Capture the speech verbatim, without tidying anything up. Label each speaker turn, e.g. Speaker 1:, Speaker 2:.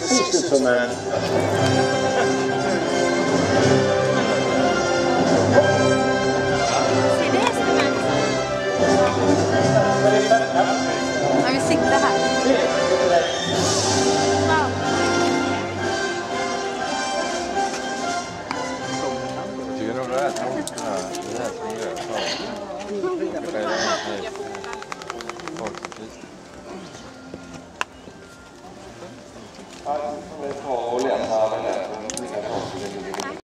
Speaker 1: precis ut som en...
Speaker 2: Ja, vi sitter här.
Speaker 3: Tycker du nog det är? Ja, det är det som är.